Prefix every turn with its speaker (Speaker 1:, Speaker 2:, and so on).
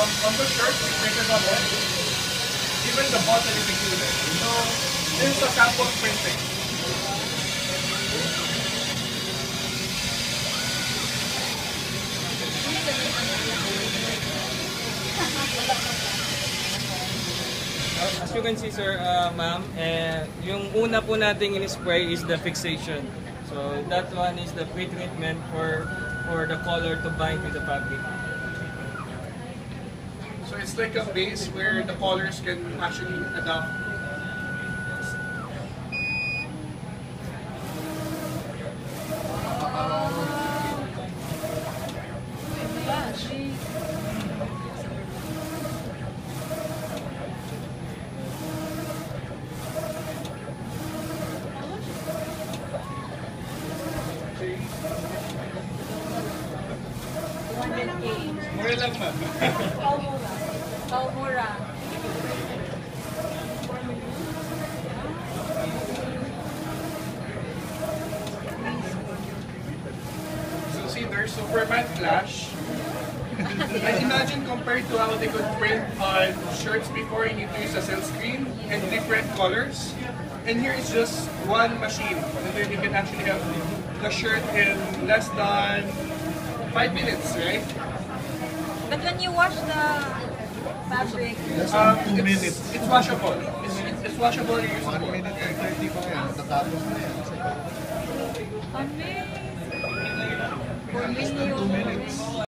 Speaker 1: On the shirt, we printed on it. Even the bottom is included. So, this is a sample printing.
Speaker 2: As you can see, sir, ma'am, yung una po nating in-spray is the fixation. So that one is the pre-treatment for the color to bind with the fabric.
Speaker 1: So it's like a base where the colors can actually adapt. Mura lang, ma'am.
Speaker 3: Mura.
Speaker 1: So see, there's Superman Flash. And imagine compared to how they could print on shirts before, you need to use a silk screen and different colors. And here it's just one machine. And then you can actually have the shirt in less than 5 minutes, right?
Speaker 3: But when you wash the fabric,
Speaker 4: 2 minutes.
Speaker 1: It's washable. It's washable and usable.
Speaker 4: 1 minute and 30 pa yan. Matatapos na yan.
Speaker 3: amazing.
Speaker 4: 2 minutes.